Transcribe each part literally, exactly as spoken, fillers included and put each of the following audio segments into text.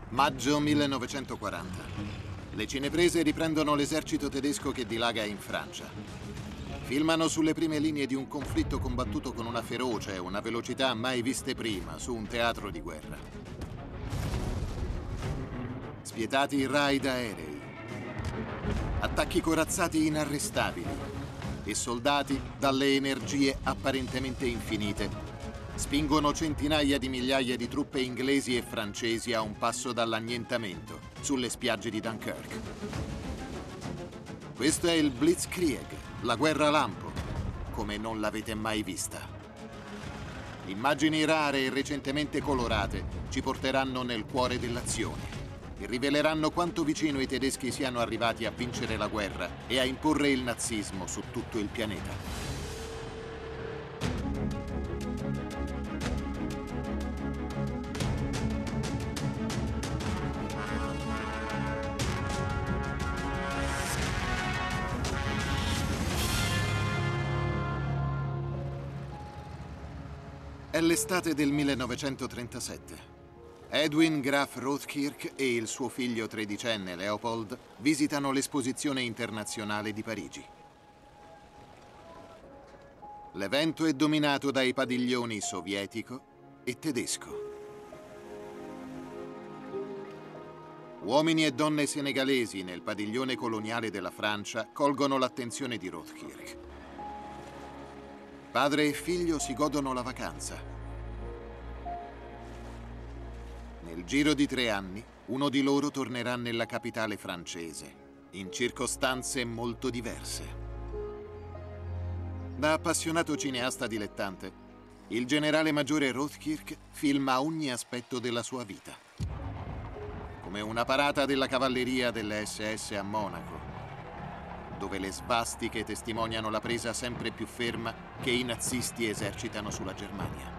Maggio millenovecentoquaranta. Le cineprese riprendono l'esercito tedesco che dilaga in Francia. Filmano sulle prime linee di un conflitto combattuto con una ferocia e una velocità mai viste prima su un teatro di guerra. Spietati raid aerei, attacchi corazzati inarrestabili e soldati dalle energie apparentemente infinite spingono centinaia di migliaia di truppe inglesi e francesi a un passo dall'annientamento sulle spiagge di Dunkirk. Questo è il Blitzkrieg, la guerra lampo, come non l'avete mai vista. Immagini rare e recentemente colorate ci porteranno nel cuore dell'azione e riveleranno quanto vicino i tedeschi siano arrivati a vincere la guerra e a imporre il nazismo su tutto il pianeta. È l'estate del millenovecentotrentasette. Edwin Graf Rothkirch e il suo figlio tredicenne Leopold visitano l'esposizione internazionale di Parigi. L'evento è dominato dai padiglioni sovietico e tedesco. Uomini e donne senegalesi nel padiglione coloniale della Francia colgono l'attenzione di Rothkirch. Padre e figlio si godono la vacanza. Nel giro di tre anni, uno di loro tornerà nella capitale francese, in circostanze molto diverse. Da appassionato cineasta dilettante, il generale maggiore Rothkirch filma ogni aspetto della sua vita. Come una parata della cavalleria delle esse esse a Monaco, dove le svastiche testimoniano la presa sempre più ferma che i nazisti esercitano sulla Germania.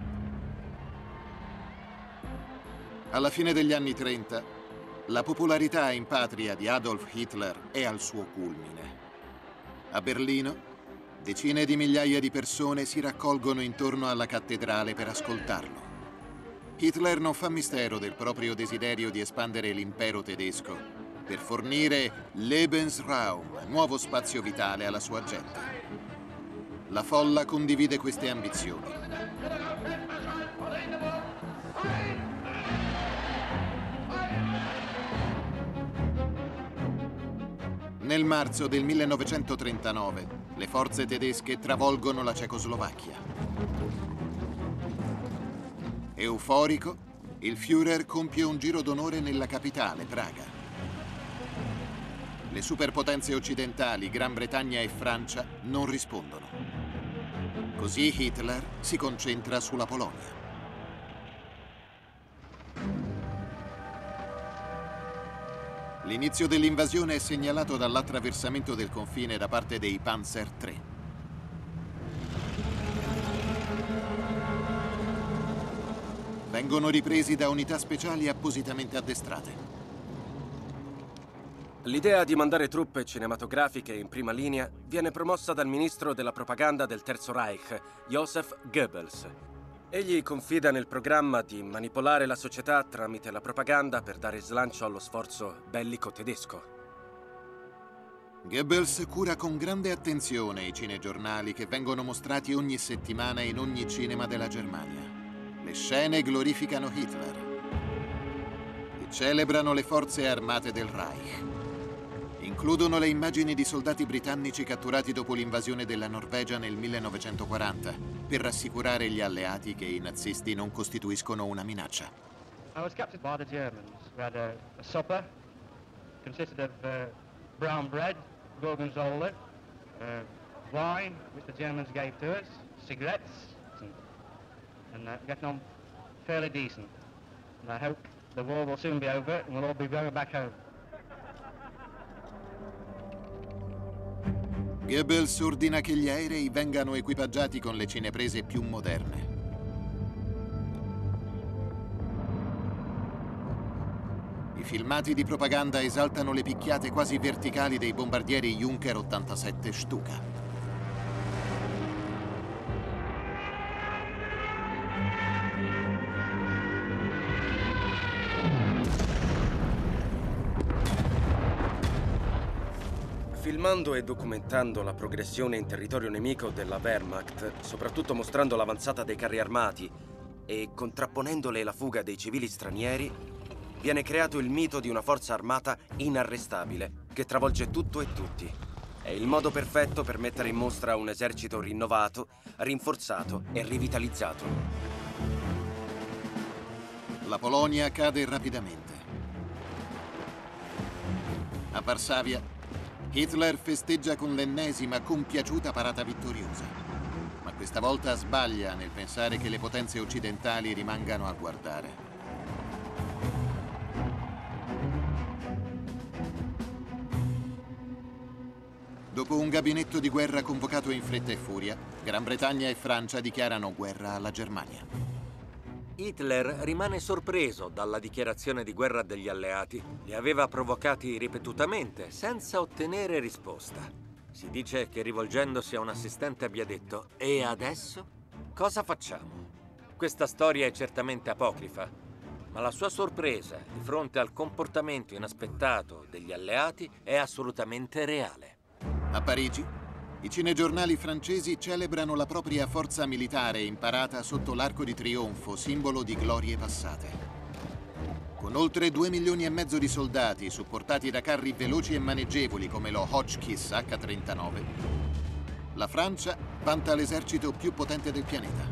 Alla fine degli anni trenta, la popolarità in patria di Adolf Hitler è al suo culmine. A Berlino, decine di migliaia di persone si raccolgono intorno alla cattedrale per ascoltarlo. Hitler non fa mistero del proprio desiderio di espandere l'impero tedesco per fornire Lebensraum, nuovo spazio vitale alla sua gente. La folla condivide queste ambizioni. Nel marzo del millenovecentotrentanove, le forze tedesche travolgono la Cecoslovacchia. Euforico, il Führer compie un giro d'onore nella capitale, Praga. Le superpotenze occidentali, Gran Bretagna e Francia, non rispondono. Così Hitler si concentra sulla Polonia. L'inizio dell'invasione è segnalato dall'attraversamento del confine da parte dei Panzer tre. Vengono ripresi da unità speciali appositamente addestrate. L'idea di mandare truppe cinematografiche in prima linea viene promossa dal ministro della propaganda del Terzo Reich, Joseph Goebbels. Egli confida nel programma di manipolare la società tramite la propaganda per dare slancio allo sforzo bellico tedesco. Goebbels cura con grande attenzione i cinegiornali che vengono mostrati ogni settimana in ogni cinema della Germania. Le scene glorificano Hitler e celebrano le forze armate del Reich. Includono le immagini di soldati britannici catturati dopo l'invasione della Norvegia nel millenovecentoquaranta per rassicurare gli alleati che i nazisti non costituiscono una minaccia. I was captured by the Germans. We had a, a supper, consisted of uh, brown bread, gorgonzola, uh, wine, which the Germans gave to us, cigarettes, and, and uh, getting on fairly decent. And I hope the war will soon be over and we'll all be going back home. Goebbels ordina che gli aerei vengano equipaggiati con le cineprese più moderne. I filmati di propaganda esaltano le picchiate quasi verticali dei bombardieri Junker ottantasette Stuka. Filmando e documentando la progressione in territorio nemico della Wehrmacht, soprattutto mostrando l'avanzata dei carri armati e contrapponendole la fuga dei civili stranieri, viene creato il mito di una forza armata inarrestabile che travolge tutto e tutti. È il modo perfetto per mettere in mostra un esercito rinnovato, rinforzato e rivitalizzato. La Polonia cade rapidamente. A Varsavia, Hitler festeggia con l'ennesima compiaciuta parata vittoriosa, ma questa volta sbaglia nel pensare che le potenze occidentali rimangano a guardare. Dopo un gabinetto di guerra convocato in fretta e furia, Gran Bretagna e Francia dichiarano guerra alla Germania. Hitler rimane sorpreso dalla dichiarazione di guerra degli alleati. Li aveva provocati ripetutamente, senza ottenere risposta. Si dice che rivolgendosi a un assistente abbia detto: "E adesso? Cosa facciamo?" Questa storia è certamente apocrifa, ma la sua sorpresa di fronte al comportamento inaspettato degli alleati è assolutamente reale. A Parigi, i cinegiornali francesi celebrano la propria forza militare imparata sotto l'Arco di Trionfo, simbolo di glorie passate. Con oltre due milioni e mezzo di soldati, supportati da carri veloci e maneggevoli come lo Hotchkiss acca trentanove, la Francia vanta l'esercito più potente del pianeta.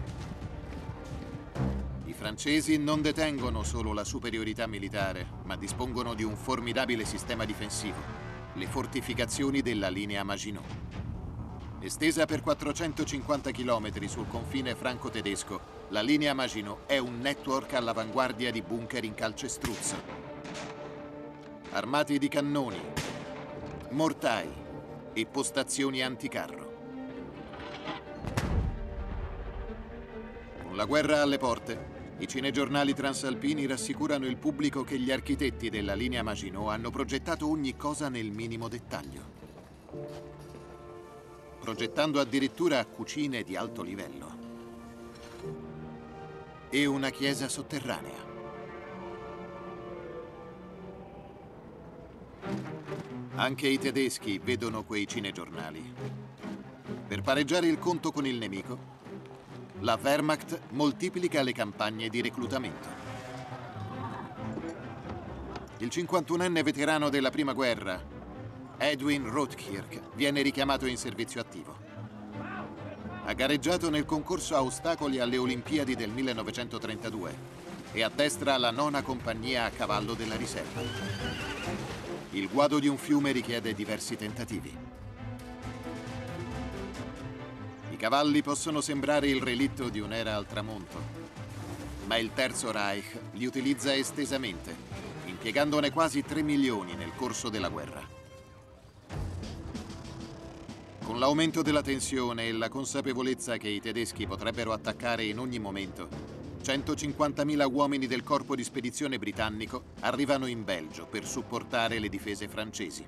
I francesi non detengono solo la superiorità militare, ma dispongono di un formidabile sistema difensivo, le fortificazioni della linea Maginot. Estesa per quattrocentocinquanta chilometri sul confine franco-tedesco, la linea Maginot è un network all'avanguardia di bunker in calcestruzzo. Armati di cannoni, mortai e postazioni anticarro. Con la guerra alle porte, i cinegiornali transalpini rassicurano il pubblico che gli architetti della linea Maginot hanno progettato ogni cosa nel minimo dettaglio, progettando addirittura cucine di alto livello e una chiesa sotterranea. Anche i tedeschi vedono quei cinegiornali. Per pareggiare il conto con il nemico, la Wehrmacht moltiplica le campagne di reclutamento. Il cinquantunenne veterano della prima guerra, Edwin Rotkirk, viene richiamato in servizio attivo. Ha gareggiato nel concorso a ostacoli alle Olimpiadi del millenovecentotrentadue e addestra la nona compagnia a cavallo della riserva. Il guado di un fiume richiede diversi tentativi. I cavalli possono sembrare il relitto di un'era al tramonto, ma il Terzo Reich li utilizza estesamente, impiegandone quasi tre milioni nel corso della guerra. Con l'aumento della tensione e la consapevolezza che i tedeschi potrebbero attaccare in ogni momento, centocinquantamila uomini del corpo di spedizione britannico arrivano in Belgio per supportare le difese francesi.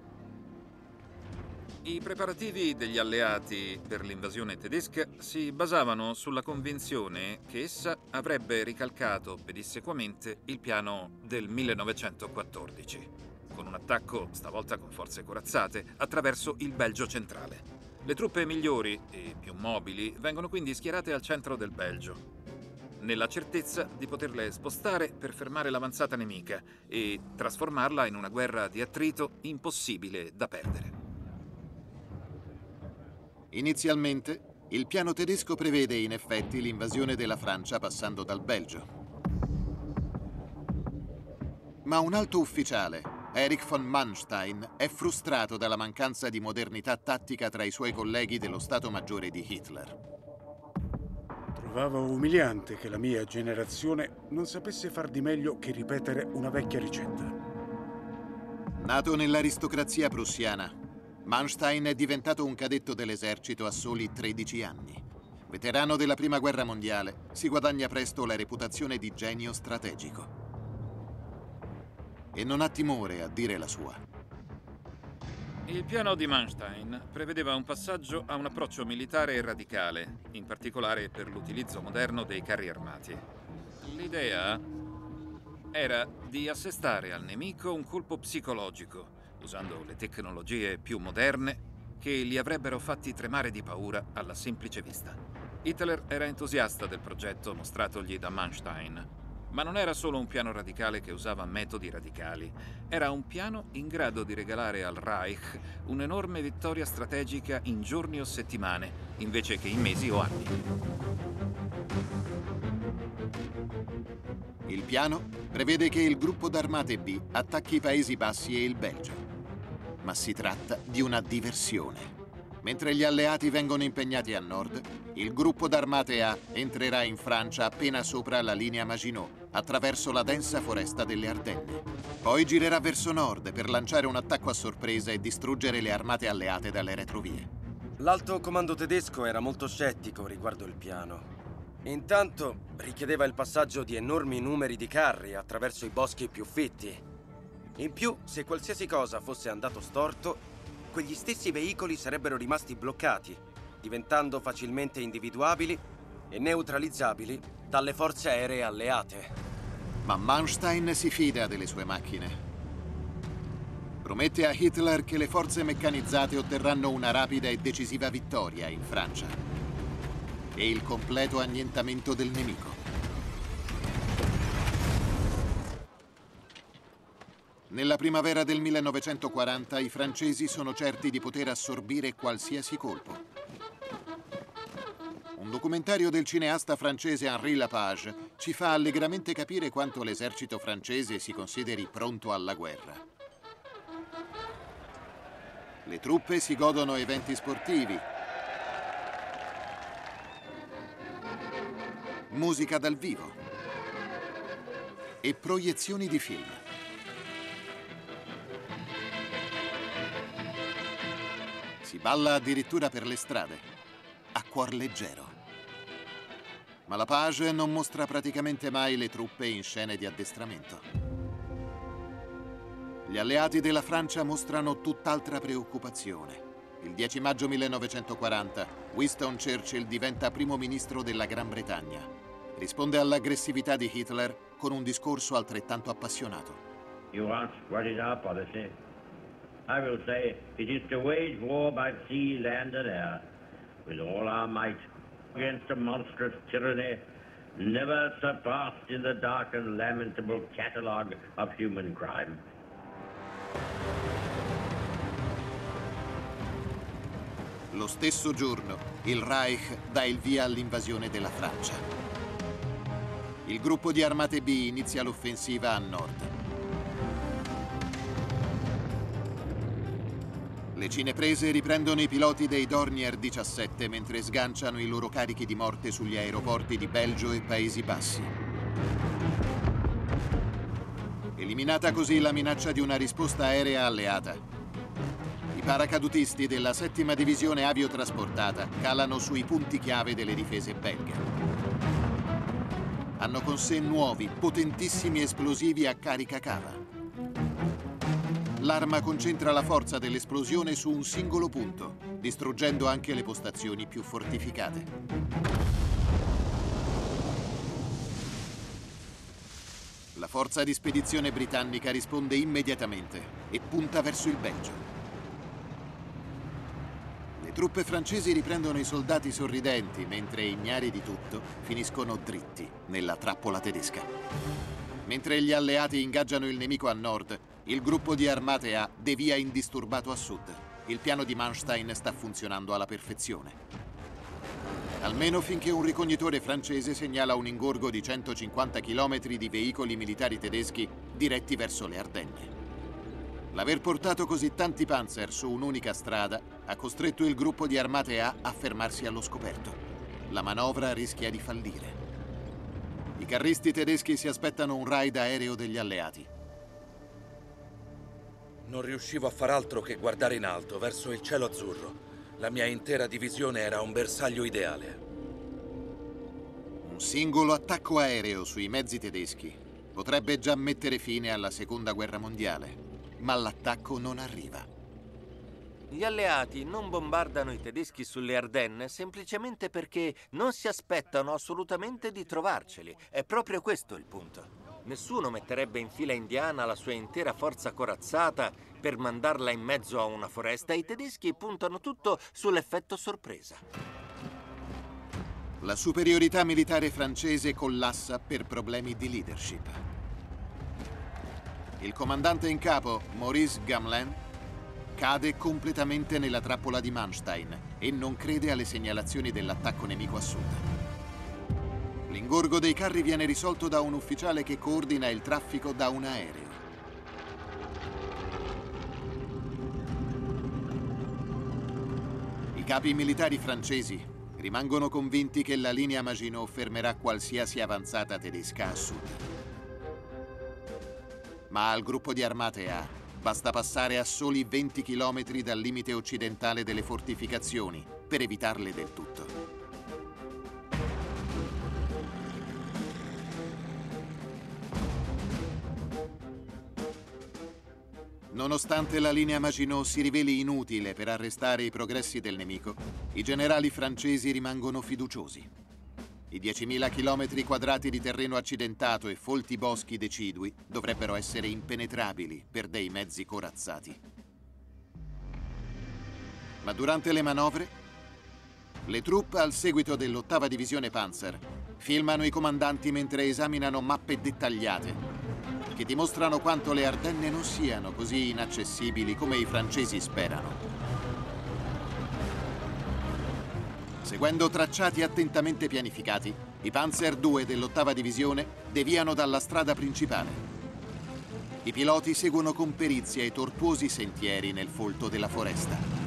I preparativi degli alleati per l'invasione tedesca si basavano sulla convinzione che essa avrebbe ricalcato pedissequamente il piano del millenovecentoquattordici, con un attacco, stavolta con forze corazzate, attraverso il Belgio centrale. Le truppe migliori e più mobili vengono quindi schierate al centro del Belgio, nella certezza di poterle spostare per fermare l'avanzata nemica e trasformarla in una guerra di attrito impossibile da perdere. Inizialmente, il piano tedesco prevede in effetti l'invasione della Francia passando dal Belgio. Ma un alto ufficiale, Erich von Manstein, è frustrato dalla mancanza di modernità tattica tra i suoi colleghi dello Stato Maggiore di Hitler. Trovavo umiliante che la mia generazione non sapesse far di meglio che ripetere una vecchia ricetta. Nato nell'aristocrazia prussiana, Manstein è diventato un cadetto dell'esercito a soli tredici anni. Veterano della Prima Guerra Mondiale, si guadagna presto la reputazione di genio strategico. E non ha timore a dire la sua. Il piano di Manstein prevedeva un passaggio a un approccio militare e radicale, in particolare per l'utilizzo moderno dei carri armati. L'idea era di assestare al nemico un colpo psicologico usando le tecnologie più moderne, che li avrebbero fatti tremare di paura alla semplice vista. Hitler era entusiasta del progetto mostratogli da Manstein, ma non era solo un piano radicale che usava metodi radicali. Era un piano in grado di regalare al Reich un'enorme vittoria strategica in giorni o settimane, invece che in mesi o anni. Il piano prevede che il gruppo d'armate B attacchi i Paesi Bassi e il Belgio. Ma si tratta di una diversione. Mentre gli alleati vengono impegnati a nord, il gruppo d'armate A entrerà in Francia appena sopra la linea Maginot, attraverso la densa foresta delle Ardenne. Poi girerà verso nord per lanciare un attacco a sorpresa e distruggere le armate alleate dalle retrovie. L'alto comando tedesco era molto scettico riguardo il piano. Intanto richiedeva il passaggio di enormi numeri di carri attraverso i boschi più fitti. In più, se qualsiasi cosa fosse andato storto, quegli stessi veicoli sarebbero rimasti bloccati, diventando facilmente individuabili e neutralizzabili dalle forze aeree alleate. Ma Manstein si fida delle sue macchine. Promette a Hitler che le forze meccanizzate otterranno una rapida e decisiva vittoria in Francia e il completo annientamento del nemico. Nella primavera del millenovecentoquaranta i francesi sono certi di poter assorbire qualsiasi colpo. Un documentario del cineasta francese Henri Lapage ci fa allegramente capire quanto l'esercito francese si consideri pronto alla guerra. Le truppe si godono eventi sportivi, musica dal vivo e proiezioni di film. Si balla addirittura per le strade, a cuor leggero. Ma Lapage non mostra praticamente mai le truppe in scene di addestramento. Gli alleati della Francia mostrano tutt'altra preoccupazione. Il dieci maggio millenovecentoquaranta, Winston Churchill diventa primo ministro della Gran Bretagna. Risponde all'aggressività di Hitler con un discorso altrettanto appassionato. You ask what is our policy? I will say it is to wage war by sea, land and air, with all our might, against a monstrous tyranny never surpassed in the dark and lamentable catalogue of human crime. Lo stesso giorno, il Reich dà il via all'invasione della Francia. Il gruppo di armate B inizia l'offensiva a nord. Le cineprese riprendono i piloti dei Dornier diciassette mentre sganciano i loro carichi di morte sugli aeroporti di Belgio e Paesi Bassi. Eliminata così la minaccia di una risposta aerea alleata, i paracadutisti della settima divisione aviotrasportata calano sui punti chiave delle difese belghe. Hanno con sé nuovi, potentissimi esplosivi a carica cava. L'arma concentra la forza dell'esplosione su un singolo punto, distruggendo anche le postazioni più fortificate. La forza di spedizione britannica risponde immediatamente e punta verso il Belgio. Le truppe francesi riprendono i soldati sorridenti, mentre ignari di tutto finiscono dritti nella trappola tedesca. Mentre gli alleati ingaggiano il nemico a nord, il gruppo di armate A devia indisturbato a sud. Il piano di Manstein sta funzionando alla perfezione. Almeno finché un ricognitore francese segnala un ingorgo di centocinquanta chilometri di veicoli militari tedeschi diretti verso le Ardenne. L'aver portato così tanti panzer su un'unica strada ha costretto il gruppo di armate A a fermarsi allo scoperto. La manovra rischia di fallire. I carristi tedeschi si aspettano un raid aereo degli alleati. Non riuscivo a far altro che guardare in alto, verso il cielo azzurro. La mia intera divisione era un bersaglio ideale. Un singolo attacco aereo sui mezzi tedeschi potrebbe già mettere fine alla Seconda Guerra Mondiale, ma l'attacco non arriva. Gli alleati non bombardano i tedeschi sulle Ardenne semplicemente perché non si aspettano assolutamente di trovarceli. È proprio questo il punto. Nessuno metterebbe in fila indiana la sua intera forza corazzata per mandarla in mezzo a una foresta, i tedeschi puntano tutto sull'effetto sorpresa. La superiorità militare francese collassa per problemi di leadership. Il comandante in capo, Maurice Gamelin, cade completamente nella trappola di Manstein e non crede alle segnalazioni dell'attacco nemico a sud. L'ingorgo dei carri viene risolto da un ufficiale che coordina il traffico da un aereo. I capi militari francesi rimangono convinti che la linea Maginot fermerà qualsiasi avanzata tedesca a sud. Ma al gruppo di armate A basta passare a soli venti chilometri dal limite occidentale delle fortificazioni per evitarle del tutto. Nonostante la linea Maginot si riveli inutile per arrestare i progressi del nemico, i generali francesi rimangono fiduciosi. I diecimila chilometri quadrati di terreno accidentato e folti boschi decidui dovrebbero essere impenetrabili per dei mezzi corazzati. Ma durante le manovre, le truppe al seguito dell'ottava divisione Panzer filmano i comandanti mentre esaminano mappe dettagliate che dimostrano quanto le Ardenne non siano così inaccessibili come i francesi sperano. Seguendo tracciati attentamente pianificati, i Panzer due dell'ottava divisione deviano dalla strada principale. I piloti seguono con perizia i tortuosi sentieri nel folto della foresta.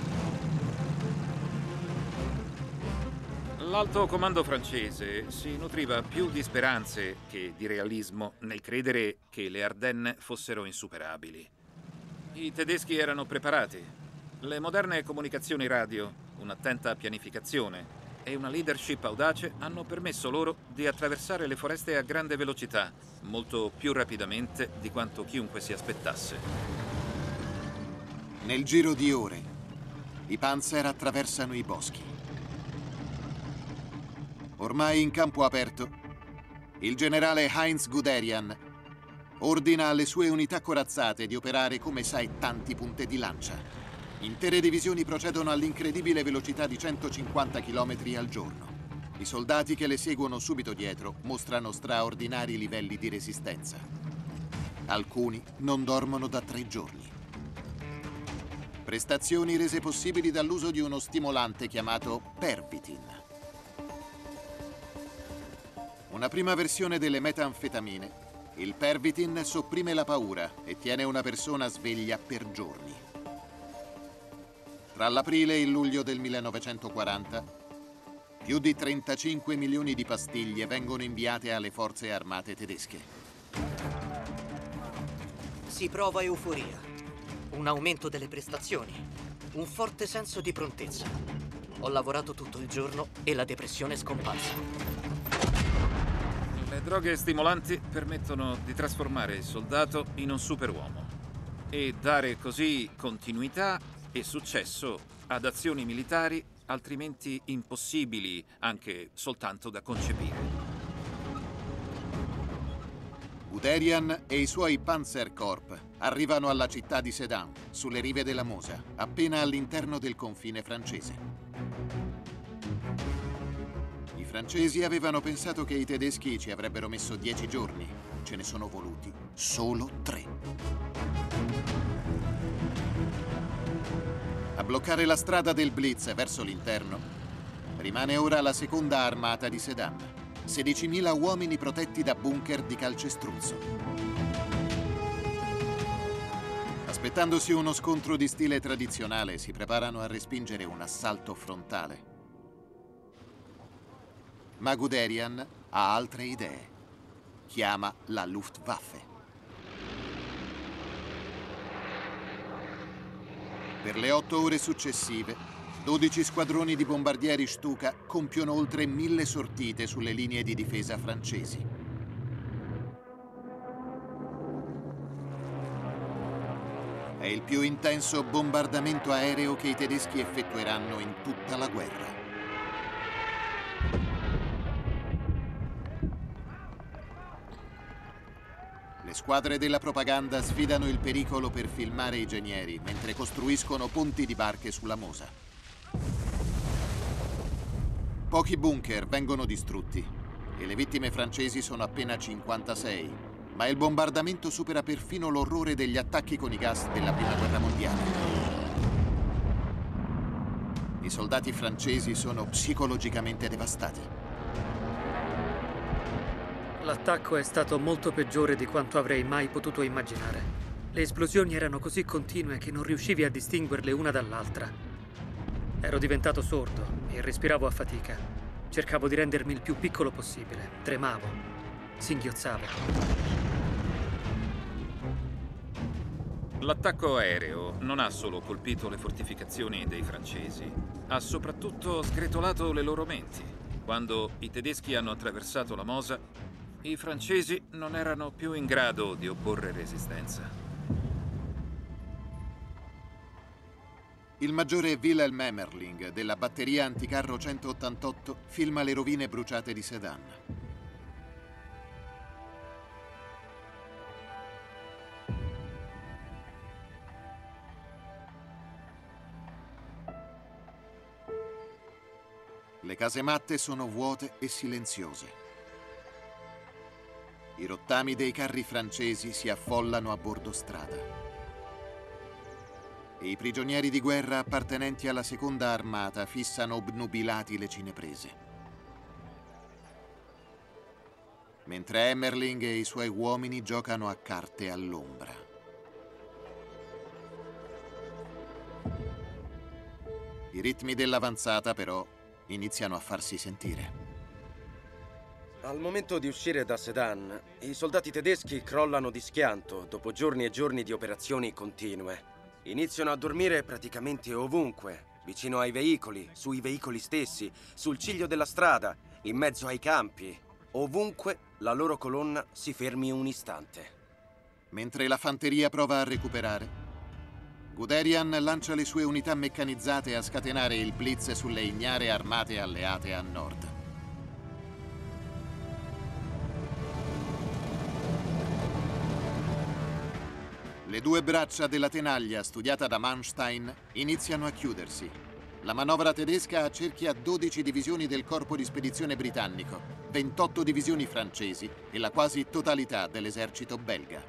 L'alto comando francese si nutriva più di speranze che di realismo nel credere che le Ardenne fossero insuperabili. I tedeschi erano preparati. Le moderne comunicazioni radio, un'attenta pianificazione e una leadership audace hanno permesso loro di attraversare le foreste a grande velocità, molto più rapidamente di quanto chiunque si aspettasse. Nel giro di ore, i Panzer attraversano i boschi. Ormai in campo aperto, il generale Heinz Guderian ordina alle sue unità corazzate di operare come saettanti punte di lancia. Intere divisioni procedono all'incredibile velocità di centocinquanta chilometri al giorno. I soldati che le seguono subito dietro mostrano straordinari livelli di resistenza. Alcuni non dormono da tre giorni. Prestazioni rese possibili dall'uso di uno stimolante chiamato Pervitin. Una prima versione delle metanfetamine, il Pervitin sopprime la paura e tiene una persona sveglia per giorni. Tra l'aprile e il luglio del millenovecentoquaranta, più di trentacinque milioni di pastiglie vengono inviate alle forze armate tedesche. Si prova euforia, un aumento delle prestazioni, un forte senso di prontezza. Ho lavorato tutto il giorno e la depressione è scomparsa. Le droghe stimolanti permettono di trasformare il soldato in un superuomo e dare così continuità e successo ad azioni militari altrimenti impossibili anche soltanto da concepire. Guderian e i suoi Panzerkorps arrivano alla città di Sedan, sulle rive della Mosa, appena all'interno del confine francese. I francesi avevano pensato che i tedeschi ci avrebbero messo dieci giorni. Ce ne sono voluti solo tre. A bloccare la strada del Blitz verso l'interno rimane ora la seconda armata di Sedan, sedicimila uomini protetti da bunker di calcestruzzo. Aspettandosi uno scontro di stile tradizionale, si preparano a respingere un assalto frontale. Ma Guderian ha altre idee. Chiama la Luftwaffe. Per le otto ore successive, dodici squadroni di bombardieri Stuka compiono oltre mille sortite sulle linee di difesa francesi. È il più intenso bombardamento aereo che i tedeschi effettueranno in tutta la guerra. Le squadre della propaganda sfidano il pericolo per filmare i genieri mentre costruiscono ponti di barche sulla Mosa. Pochi bunker vengono distrutti e le vittime francesi sono appena cinquantasei, ma il bombardamento supera perfino l'orrore degli attacchi con i gas della Prima Guerra Mondiale. I soldati francesi sono psicologicamente devastati. L'attacco è stato molto peggiore di quanto avrei mai potuto immaginare. Le esplosioni erano così continue che non riuscivi a distinguerle una dall'altra. Ero diventato sordo e respiravo a fatica. Cercavo di rendermi il più piccolo possibile. Tremavo, singhiozzavo. L'attacco aereo non ha solo colpito le fortificazioni dei francesi, ha soprattutto sgretolato le loro menti. Quando i tedeschi hanno attraversato la Mosa, i francesi non erano più in grado di opporre resistenza. Il maggiore Wilhelm Emmerling della batteria anticarro centottantotto filma le rovine bruciate di Sedan. Le casematte sono vuote e silenziose. I rottami dei carri francesi si affollano a bordo strada. E i prigionieri di guerra appartenenti alla seconda armata fissano obnubilati le cineprese. Mentre Emmerling e i suoi uomini giocano a carte all'ombra. I ritmi dell'avanzata, però, iniziano a farsi sentire. Al momento di uscire da Sedan, i soldati tedeschi crollano di schianto dopo giorni e giorni di operazioni continue. Iniziano a dormire praticamente ovunque, vicino ai veicoli, sui veicoli stessi, sul ciglio della strada, in mezzo ai campi. Ovunque la loro colonna si fermi un istante. Mentre la fanteria prova a recuperare, Guderian lancia le sue unità meccanizzate a scatenare il blitz sulle ignare armate alleate a nord. Le due braccia della tenaglia studiata da Manstein iniziano a chiudersi. La manovra tedesca accerchia dodici divisioni del corpo di spedizione britannico, ventotto divisioni francesi e la quasi totalità dell'esercito belga.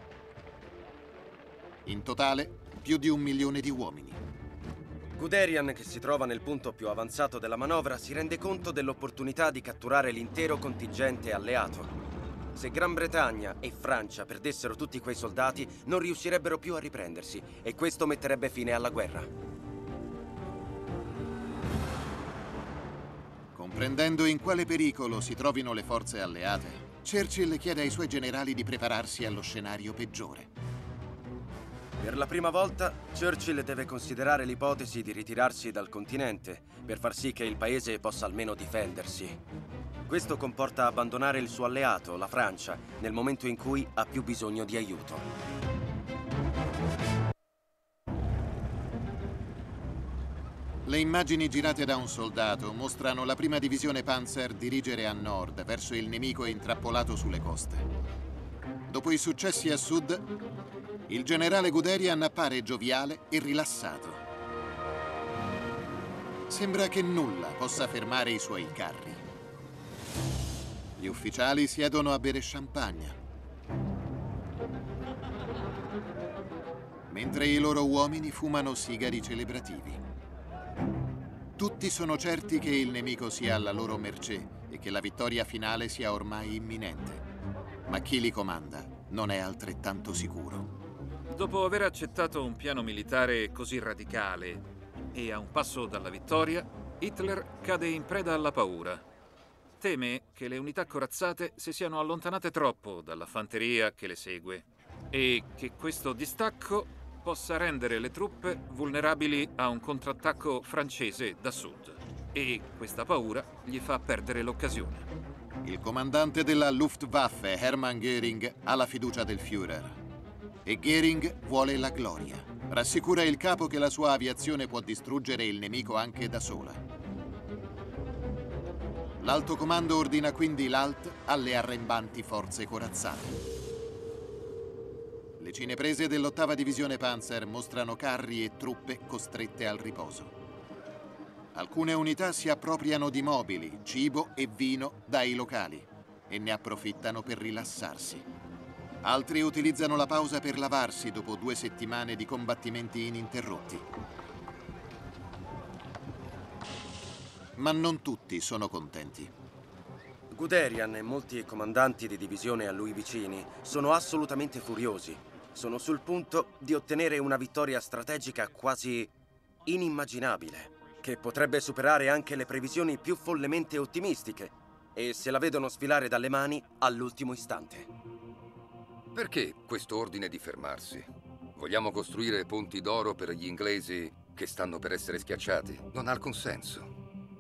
In totale, più di un milione di uomini. Guderian, che si trova nel punto più avanzato della manovra, si rende conto dell'opportunità di catturare l'intero contingente alleato. Se Gran Bretagna e Francia perdessero tutti quei soldati, non riuscirebbero più a riprendersi e questo metterebbe fine alla guerra. Comprendendo in quale pericolo si trovino le forze alleate, Churchill chiede ai suoi generali di prepararsi allo scenario peggiore. Per la prima volta, Churchill deve considerare l'ipotesi di ritirarsi dal continente per far sì che il paese possa almeno difendersi. Questo comporta abbandonare il suo alleato, la Francia, nel momento in cui ha più bisogno di aiuto. Le immagini girate da un soldato mostrano la prima divisione Panzer dirigere a nord verso il nemico intrappolato sulle coste. Dopo i successi a sud, il generale Guderian appare gioviale e rilassato. Sembra che nulla possa fermare i suoi carri. Gli ufficiali siedono a bere champagne, mentre i loro uomini fumano sigari celebrativi. Tutti sono certi che il nemico sia alla loro mercé e che la vittoria finale sia ormai imminente. Ma chi li comanda non è altrettanto sicuro. Dopo aver accettato un piano militare così radicale e a un passo dalla vittoria, Hitler cade in preda alla paura. Teme che le unità corazzate si siano allontanate troppo dalla fanteria che le segue e che questo distacco possa rendere le truppe vulnerabili a un contrattacco francese da sud. E questa paura gli fa perdere l'occasione. Il comandante della Luftwaffe, Hermann Göring, ha la fiducia del Führer. E Göring vuole la gloria. Rassicura il capo che la sua aviazione può distruggere il nemico anche da sola. L'Alto Comando ordina quindi l'A L T alle arrembanti forze corazzate. Le cineprese dell'ottava divisione Panzer mostrano carri e truppe costrette al riposo. Alcune unità si appropriano di mobili, cibo e vino dai locali e ne approfittano per rilassarsi. Altri utilizzano la pausa per lavarsi dopo due settimane di combattimenti ininterrotti. Ma non tutti sono contenti. Guderian e molti comandanti di divisione a lui vicini sono assolutamente furiosi. Sono sul punto di ottenere una vittoria strategica quasi inimmaginabile, che potrebbe superare anche le previsioni più follemente ottimistiche, e se la vedono sfilare dalle mani all'ultimo istante. Perché questo ordine di fermarsi? Vogliamo costruire ponti d'oro per gli inglesi che stanno per essere schiacciati? Non ha alcun senso.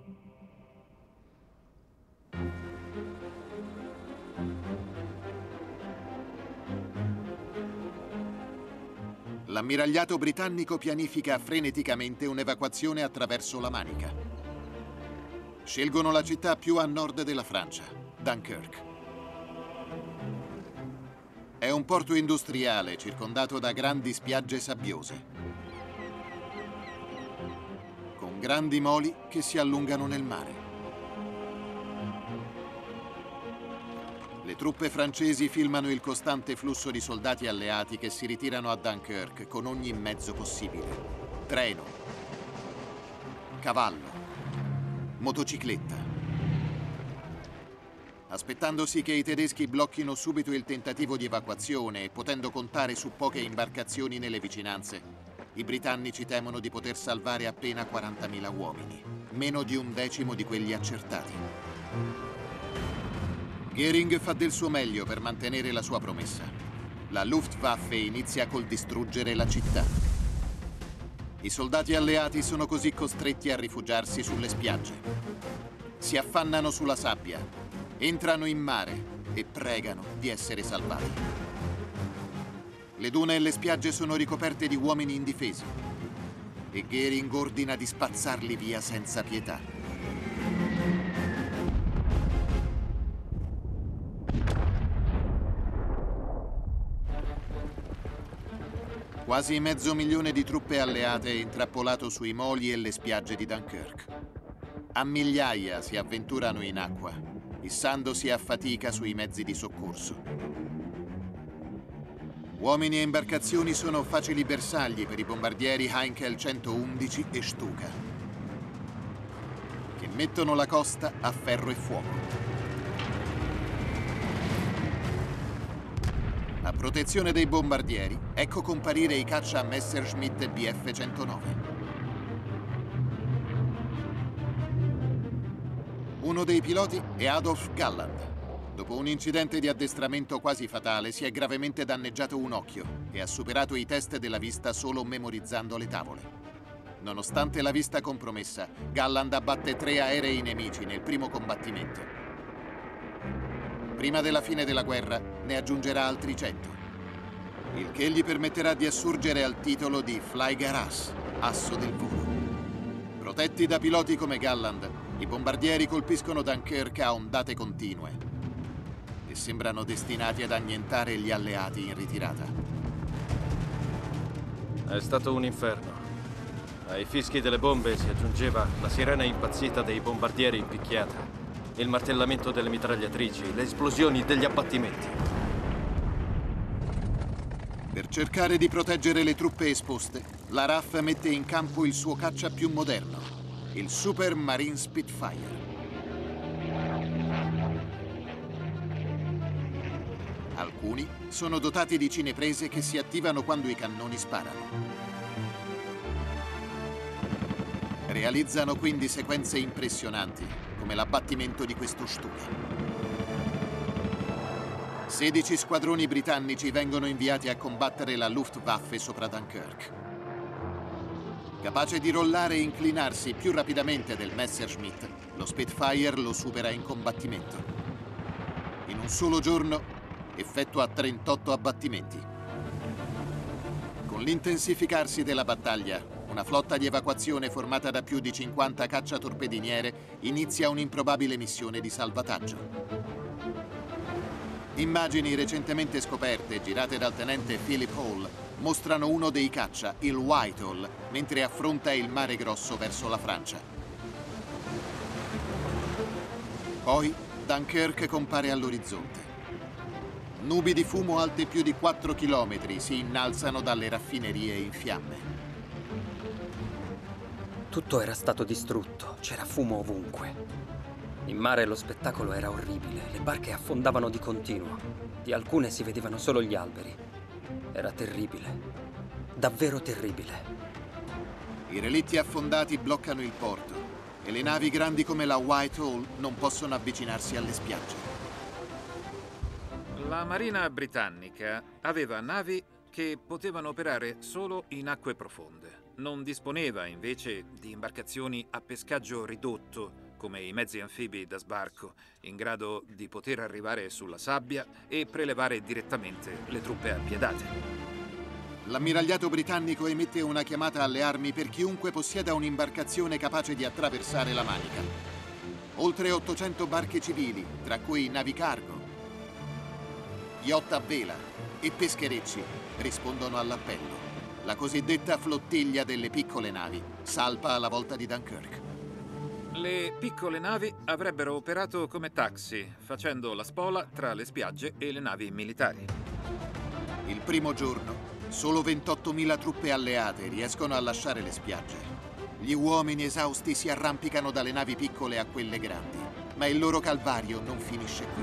L'ammiragliato britannico pianifica freneticamente un'evacuazione attraverso la Manica. Scelgono la città più a nord della Francia, Dunkirk. È un porto industriale circondato da grandi spiagge sabbiose, con grandi moli che si allungano nel mare. Le truppe francesi filmano il costante flusso di soldati alleati che si ritirano a Dunkirk con ogni mezzo possibile. Treno, cavallo, motocicletta. Aspettandosi che i tedeschi blocchino subito il tentativo di evacuazione e potendo contare su poche imbarcazioni nelle vicinanze, i britannici temono di poter salvare appena quarantamila uomini, meno di un decimo di quelli accertati. Goering fa del suo meglio per mantenere la sua promessa. La Luftwaffe inizia col distruggere la città. I soldati alleati sono così costretti a rifugiarsi sulle spiagge. Si affannano sulla sabbia, entrano in mare e pregano di essere salvati. Le dune e le spiagge sono ricoperte di uomini indifesi e Goering ordina di spazzarli via senza pietà. Quasi mezzo milione di truppe alleate è intrappolato sui moli e le spiagge di Dunkirk. A migliaia si avventurano in acqua, issandosi a fatica sui mezzi di soccorso. Uomini e imbarcazioni sono facili bersagli per i bombardieri Heinkel centoundici e Stuka, che mettono la costa a ferro e fuoco. A protezione dei bombardieri, ecco comparire i caccia Messerschmitt B F centonove. Uno dei piloti è Adolf Galland. Dopo un incidente di addestramento quasi fatale, si è gravemente danneggiato un occhio e ha superato i test della vista solo memorizzando le tavole. Nonostante la vista compromessa, Galland abbatte tre aerei nemici nel primo combattimento. Prima della fine della guerra ne aggiungerà altri cento, il che gli permetterà di assurgere al titolo di Flieger-Ass, asso del volo. Protetti da piloti come Galland, i bombardieri colpiscono Dunkirk a ondate continue e sembrano destinati ad annientare gli alleati in ritirata. È stato un inferno. Ai fischi delle bombe si aggiungeva la sirena impazzita dei bombardieri in picchiata, il martellamento delle mitragliatrici, le esplosioni degli abbattimenti. Per cercare di proteggere le truppe esposte, la R A F mette in campo il suo caccia più moderno, il Super Marine Spitfire. Alcuni sono dotati di cineprese che si attivano quando i cannoni sparano. Realizzano quindi sequenze impressionanti, come l'abbattimento di questo Stuka. sedici squadroni britannici vengono inviati a combattere la Luftwaffe sopra Dunkirk. Capace di rollare e inclinarsi più rapidamente del Messerschmitt, lo Spitfire lo supera in combattimento. In un solo giorno effettua trentotto abbattimenti. Con l'intensificarsi della battaglia, una flotta di evacuazione formata da più di cinquanta cacciatorpediniere inizia un'improbabile missione di salvataggio. Immagini recentemente scoperte e girate dal tenente Philip Hall mostrano uno dei caccia, il Whitehall, mentre affronta il Mare Grosso verso la Francia. Poi Dunkirk compare all'orizzonte. Nubi di fumo alte più di quattro chilometri si innalzano dalle raffinerie in fiamme. Tutto era stato distrutto, c'era fumo ovunque. In mare lo spettacolo era orribile, le barche affondavano di continuo. Di alcune si vedevano solo gli alberi. Era terribile, davvero terribile. I relitti affondati bloccano il porto e le navi grandi come la Whitehall non possono avvicinarsi alle spiagge. La Marina britannica aveva navi che potevano operare solo in acque profonde. Non disponeva invece di imbarcazioni a pescaggio ridotto, come i mezzi anfibi da sbarco, in grado di poter arrivare sulla sabbia e prelevare direttamente le truppe appiedate. L'ammiragliato britannico emette una chiamata alle armi per chiunque possieda un'imbarcazione capace di attraversare la Manica. Oltre ottocento barche civili, tra cui navi cargo, yacht a vela e pescherecci, rispondono all'appello. La cosiddetta flottiglia delle piccole navi salpa alla volta di Dunkirk. Le piccole navi avrebbero operato come taxi, facendo la spola tra le spiagge e le navi militari. Il primo giorno, solo ventottomila truppe alleate riescono a lasciare le spiagge. Gli uomini esausti si arrampicano dalle navi piccole a quelle grandi, ma il loro calvario non finisce qui.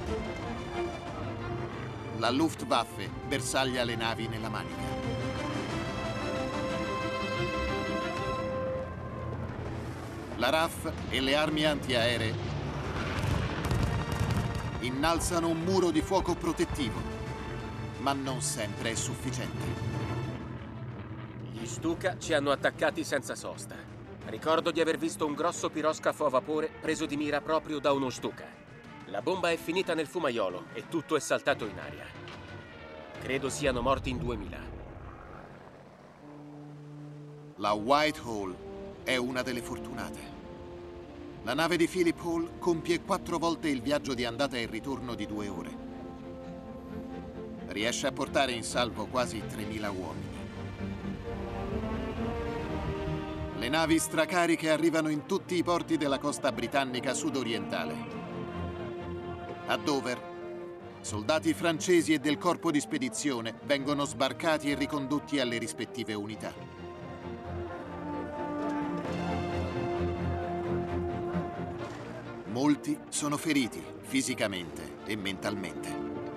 La Luftwaffe bersaglia le navi nella Manica. La R A F e le armi antiaeree innalzano un muro di fuoco protettivo, ma non sempre è sufficiente. Gli Stuka ci hanno attaccati senza sosta. Ricordo di aver visto un grosso piroscafo a vapore preso di mira proprio da uno Stuka. La bomba è finita nel fumaiolo e tutto è saltato in aria. Credo siano morti in duemila. La Whitehall è una delle fortunate. La nave di Philip Hall compie quattro volte il viaggio di andata e ritorno di due ore. Riesce a portare in salvo quasi tremila uomini. Le navi stracariche arrivano in tutti i porti della costa britannica sudorientale. A Dover, soldati francesi e del corpo di spedizione vengono sbarcati e ricondotti alle rispettive unità. Molti sono feriti fisicamente e mentalmente.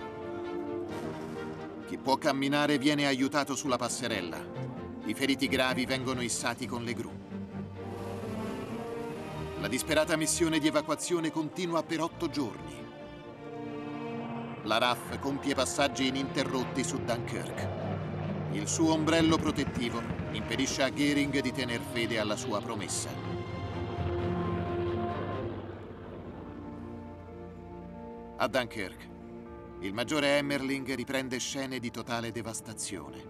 Chi può camminare viene aiutato sulla passerella. I feriti gravi vengono issati con le gru. La disperata missione di evacuazione continua per otto giorni. La R A F compie passaggi ininterrotti su Dunkirk. Il suo ombrello protettivo impedisce a Goering di tener fede alla sua promessa. A Dunkirk, il maggiore Emmerling riprende scene di totale devastazione.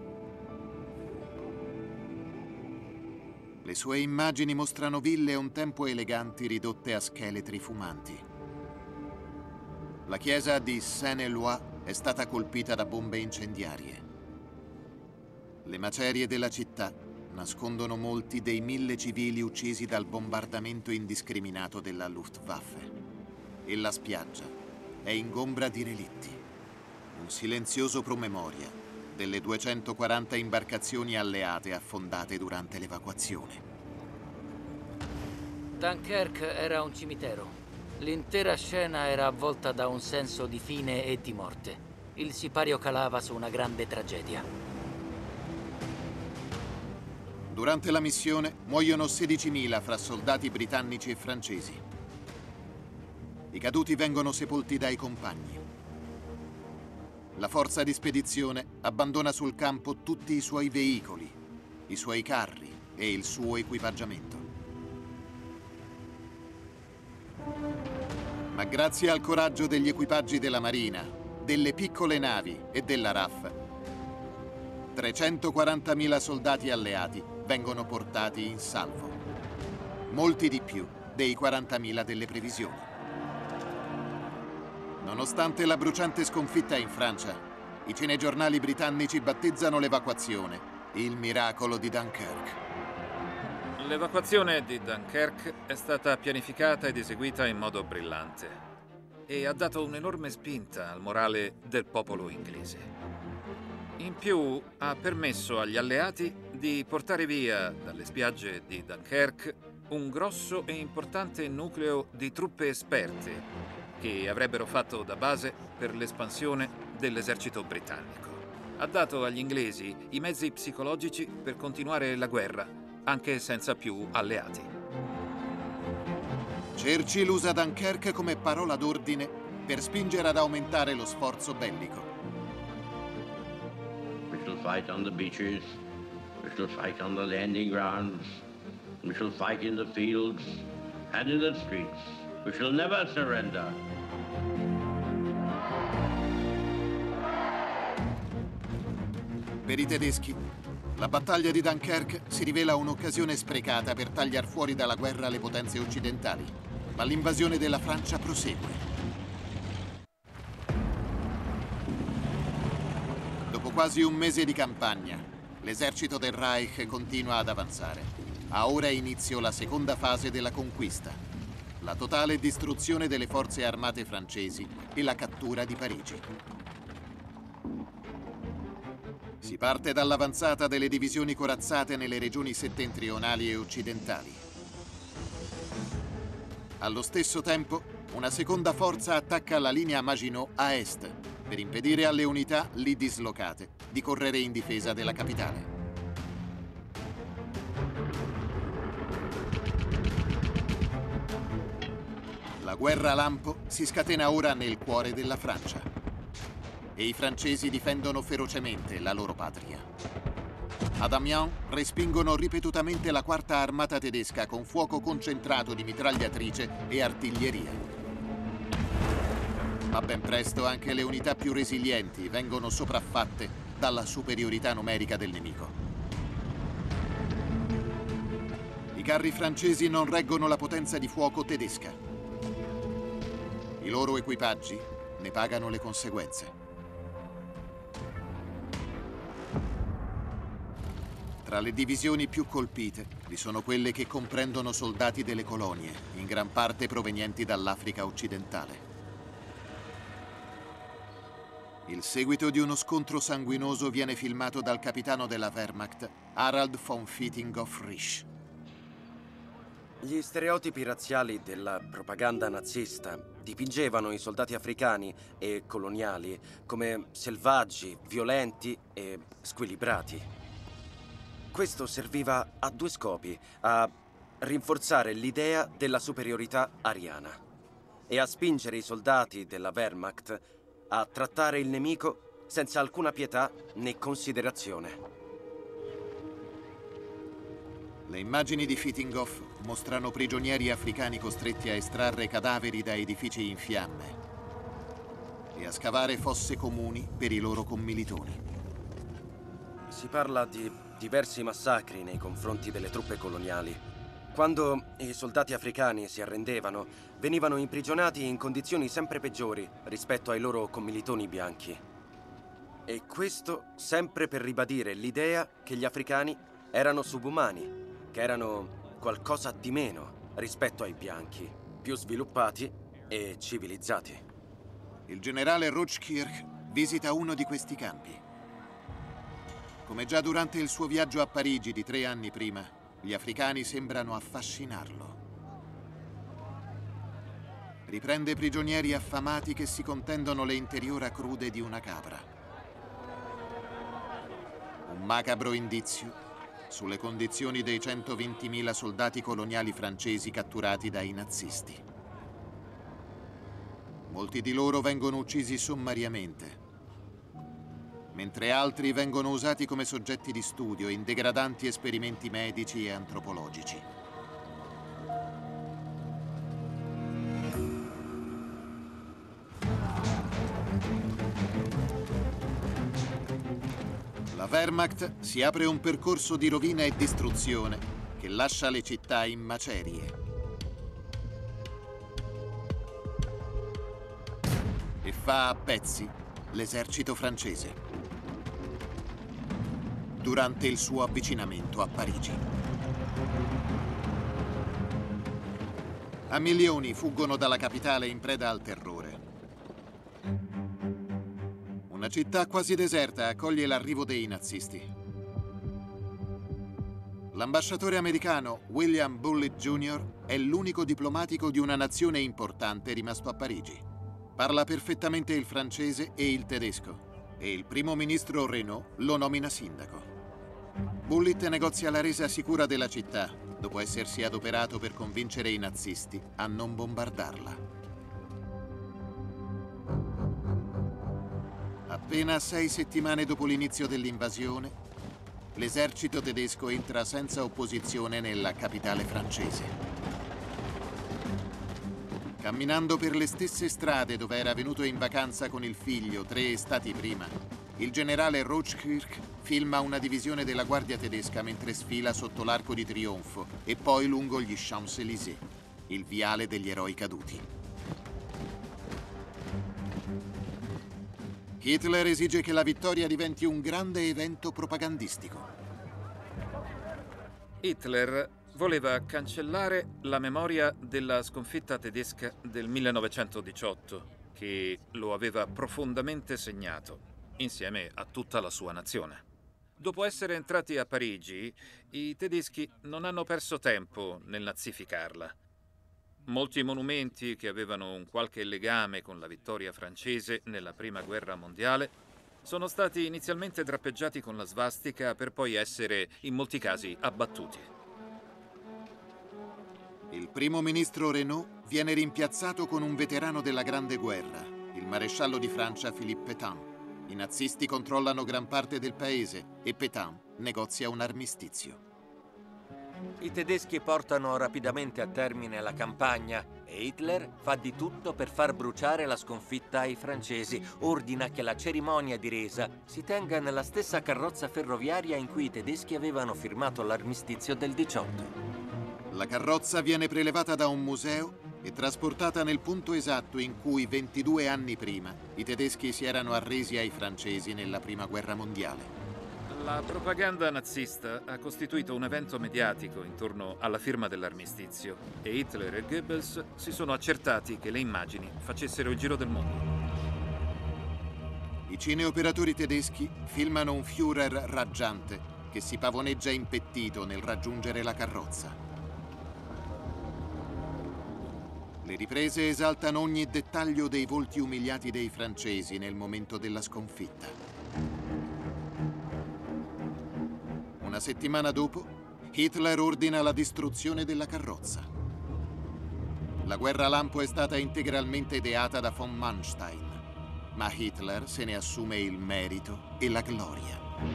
Le sue immagini mostrano ville un tempo eleganti ridotte a scheletri fumanti. La chiesa di Saint-Éloi è stata colpita da bombe incendiarie. Le macerie della città nascondono molti dei mille civili uccisi dal bombardamento indiscriminato della Luftwaffe. E la spiaggia è ingombra di relitti, un silenzioso promemoria delle duecentoquaranta imbarcazioni alleate affondate durante l'evacuazione. Dunkirk era un cimitero. L'intera scena era avvolta da un senso di fine e di morte. Il sipario calava su una grande tragedia. Durante la missione muoiono sedicimila fra soldati britannici e francesi. I caduti vengono sepolti dai compagni. La forza di spedizione abbandona sul campo tutti i suoi veicoli, i suoi carri e il suo equipaggiamento. Ma grazie al coraggio degli equipaggi della Marina, delle piccole navi e della R A F, trecentoquarantamila soldati alleati vengono portati in salvo. Molti di più dei quarantamila delle previsioni. Nonostante la bruciante sconfitta in Francia, i cinegiornali britannici battezzano l'evacuazione il miracolo di Dunkirk. L'evacuazione di Dunkirk è stata pianificata ed eseguita in modo brillante e ha dato un'enorme spinta al morale del popolo inglese. In più, ha permesso agli alleati di portare via dalle spiagge di Dunkirk un grosso e importante nucleo di truppe esperte che avrebbero fatto da base per l'espansione dell'esercito britannico. Ha dato agli inglesi i mezzi psicologici per continuare la guerra, anche senza più alleati. Churchill usa Dunkirk come parola d'ordine per spingere ad aumentare lo sforzo bellico. We shall fight on the beaches, we shall fight on the landing grounds, we shall fight in the fields and in the streets. We shall never surrender. Per i tedeschi, la battaglia di Dunkirk si rivela un'occasione sprecata per tagliar fuori dalla guerra le potenze occidentali, ma l'invasione della Francia prosegue. Dopo quasi un mese di campagna, l'esercito del Reich continua ad avanzare. Ha ora inizio la seconda fase della conquista, la totale distruzione delle forze armate francesi e la cattura di Parigi. Si parte dall'avanzata delle divisioni corazzate nelle regioni settentrionali e occidentali. Allo stesso tempo, una seconda forza attacca la linea Maginot a est per impedire alle unità lì dislocate di correre in difesa della capitale. La guerra lampo si scatena ora nel cuore della Francia e i francesi difendono ferocemente la loro patria. Ad Amiens respingono ripetutamente la quarta armata tedesca con fuoco concentrato di mitragliatrice e artiglieria. Ma ben presto anche le unità più resilienti vengono sopraffatte dalla superiorità numerica del nemico. I carri francesi non reggono la potenza di fuoco tedesca. I loro equipaggi ne pagano le conseguenze. Tra le divisioni più colpite vi sono quelle che comprendono soldati delle colonie, in gran parte provenienti dall'Africa occidentale. Il seguito di uno scontro sanguinoso viene filmato dal capitano della Wehrmacht, Harald von Fittinghoff-Risch. Gli stereotipi razziali della propaganda nazista dipingevano i soldati africani e coloniali come selvaggi, violenti e squilibrati. Questo serviva a due scopi: a rinforzare l'idea della superiorità ariana e a spingere i soldati della Wehrmacht a trattare il nemico senza alcuna pietà né considerazione. Le immagini di Fittinghoff mostrano prigionieri africani costretti a estrarre cadaveri da edifici in fiamme e a scavare fosse comuni per i loro commilitoni. Si parla di diversi massacri nei confronti delle truppe coloniali. Quando i soldati africani si arrendevano, venivano imprigionati in condizioni sempre peggiori rispetto ai loro commilitoni bianchi. E questo sempre per ribadire l'idea che gli africani erano subumani, che erano qualcosa di meno rispetto ai bianchi, più sviluppati e civilizzati. Il generale Rochkirch visita uno di questi campi. Come già durante il suo viaggio a Parigi di tre anni prima, gli africani sembrano affascinarlo. Riprende prigionieri affamati che si contendono le interiora crude di una capra. Un macabro indizio sulle condizioni dei centoventimila soldati coloniali francesi catturati dai nazisti. Molti di loro vengono uccisi sommariamente, mentre altri vengono usati come soggetti di studio in degradanti esperimenti medici e antropologici. La Wehrmacht si apre un percorso di rovina e distruzione che lascia le città in macerie. fa a pezzi l'esercito francese durante il suo avvicinamento a Parigi. A milioni fuggono dalla capitale in preda al terrore. Una città quasi deserta accoglie l'arrivo dei nazisti. L'ambasciatore americano William Bullitt Junior è l'unico diplomatico di una nazione importante rimasto a Parigi. Parla perfettamente il francese e il tedesco e il primo ministro Renault lo nomina sindaco. Bullitt negozia la resa sicura della città dopo essersi adoperato per convincere i nazisti a non bombardarla. Appena sei settimane dopo l'inizio dell'invasione, l'esercito tedesco entra senza opposizione nella capitale francese. Camminando per le stesse strade dove era venuto in vacanza con il figlio tre estati prima, il generale Rochkirch filma una divisione della guardia tedesca mentre sfila sotto l'Arco di Trionfo e poi lungo gli Champs-Élysées, il viale degli eroi caduti. Hitler esige che la vittoria diventi un grande evento propagandistico. Hitler voleva cancellare la memoria della sconfitta tedesca del millenovecentodiciotto, che lo aveva profondamente segnato, insieme a tutta la sua nazione. Dopo essere entrati a Parigi, i tedeschi non hanno perso tempo nel nazificarla. Molti monumenti che avevano un qualche legame con la vittoria francese nella Prima Guerra Mondiale sono stati inizialmente drappeggiati con la svastica per poi essere, in molti casi, abbattuti. Il primo ministro Renault viene rimpiazzato con un veterano della Grande Guerra, il maresciallo di Francia Philippe Pétain. I nazisti controllano gran parte del paese e Pétain negozia un armistizio. I tedeschi portano rapidamente a termine la campagna e Hitler fa di tutto per far bruciare la sconfitta ai francesi. Ordina che la cerimonia di resa si tenga nella stessa carrozza ferroviaria in cui i tedeschi avevano firmato l'armistizio del diciotto. La carrozza viene prelevata da un museo e trasportata nel punto esatto in cui ventidue anni prima i tedeschi si erano arresi ai francesi nella Prima Guerra Mondiale. La propaganda nazista ha costituito un evento mediatico intorno alla firma dell'armistizio e Hitler e Goebbels si sono accertati che le immagini facessero il giro del mondo. I cineoperatori tedeschi filmano un Führer raggiante che si pavoneggia impettito nel raggiungere la carrozza. Le riprese esaltano ogni dettaglio dei volti umiliati dei francesi nel momento della sconfitta. Una settimana dopo, Hitler ordina la distruzione della carrozza. La guerra lampo è stata integralmente ideata da von Manstein, ma Hitler se ne assume il merito e la gloria.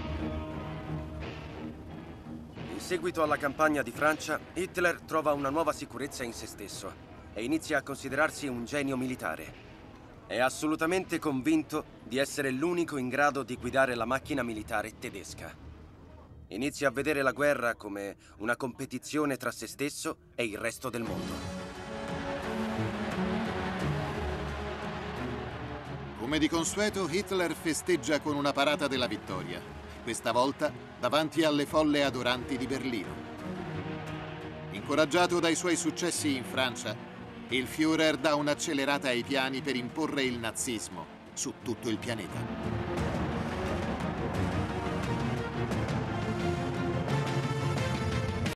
In seguito alla campagna di Francia, Hitler trova una nuova sicurezza in se stesso e inizia a considerarsi un genio militare. È assolutamente convinto di essere l'unico in grado di guidare la macchina militare tedesca. Inizia a vedere la guerra come una competizione tra se stesso e il resto del mondo. Come di consueto, Hitler festeggia con una parata della vittoria, questa volta davanti alle folle adoranti di Berlino. Incoraggiato dai suoi successi in Francia, il Führer dà un'accelerata ai piani per imporre il nazismo su tutto il pianeta.